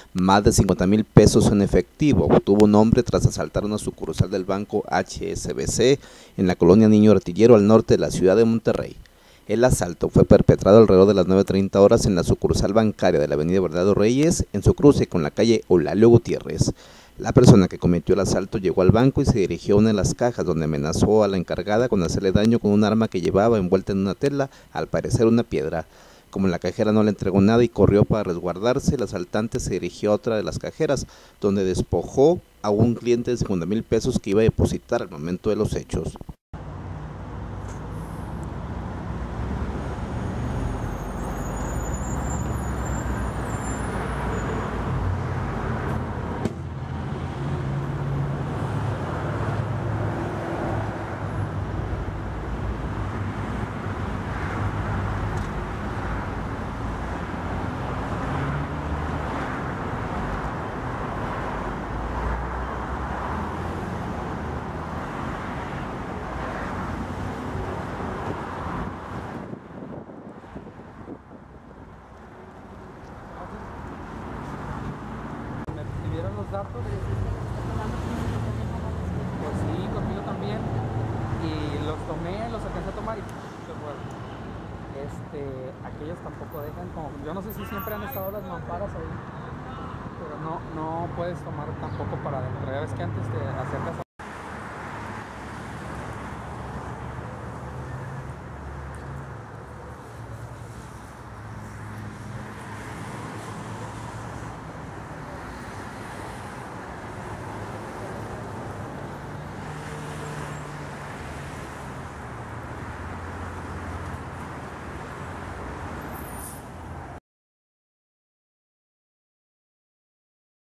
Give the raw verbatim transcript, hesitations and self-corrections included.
más de cincuenta mil pesos en efectivo obtuvo un hombre tras asaltar una sucursal del banco H S B C en la colonia Niño Artillero al norte de la ciudad de Monterrey. El asalto fue perpetrado alrededor de las nueve treinta horas en la sucursal bancaria de la avenida Bernardo Reyes, en su cruce con la calle Eulalio Gutiérrez. La persona que cometió el asalto llegó al banco y se dirigió a una de las cajas, donde amenazó a la encargada con hacerle daño con un arma que llevaba envuelta en una tela, al parecer una piedra. Como la cajera no le entregó nada y corrió para resguardarse, el asaltante se dirigió a otra de las cajeras, donde despojó a un cliente de cincuenta mil pesos que iba a depositar al momento de los hechos. ¿Me dieron los datos? Pues sí, conmigo también. Y los tomé, los alcancé a tomar y pues bueno, este, aquellos tampoco dejan, como, yo no sé si siempre han estado las mamparas ahí, pero no, no puedes tomar tampoco para adentro. Ya ves que antes te acercas a